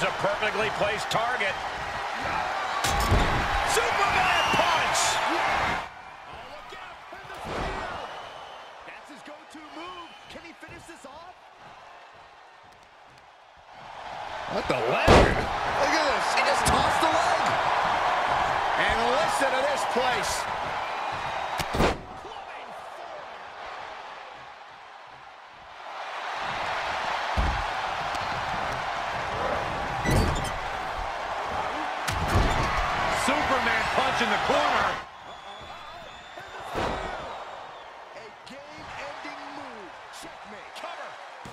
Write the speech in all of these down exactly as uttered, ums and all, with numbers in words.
a perfectly placed target. Superman punch! Oh, look out! And the spear! That's his go-to move. Can he finish this off? What the leg? Look at this. He just tossed the leg. And listen to this place. Superman punch in the corner. A game-ending move. Checkmate. Cover.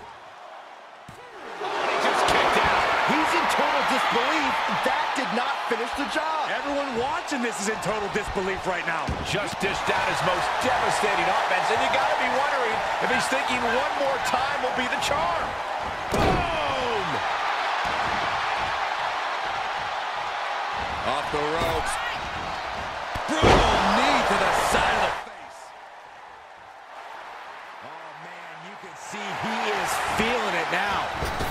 He just kicked out. He's in total disbelief. That did not finish the job. Everyone watching this is in total disbelief right now. Just dished out his most devastating offense, and you got to be wondering if he's thinking one more time will be the charm. Boom! Off the ropes. Brutal knee to the side of the face. Oh, man, you can see he is feeling it now.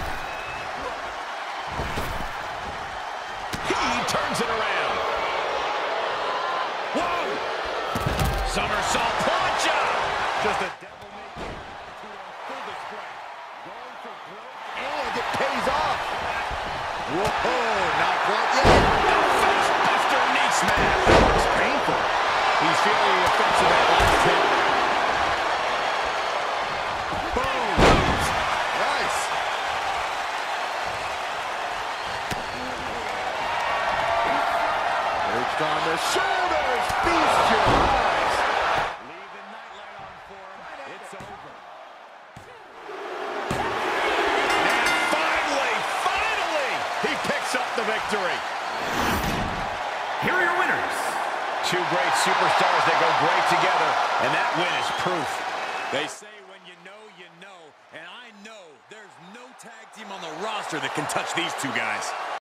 He turns it around. Whoa! Somersault plancha! Just a devil-may-care attitude on full display. Going for broke. And it pays off. Whoa, not quite yet. The face buster knee smash. That looks painful. He's feeling the effects of that last hit. Boom. Nice. Perched on the shoulders. Feast your eyes. Leave the nightlight on for him. It's over. And finally, finally, he picks up the victory. Here are your winners. Two great superstars that go great together, and that win is proof. They say when you know, you know. And I know there's no tag team on the roster that can touch these two guys.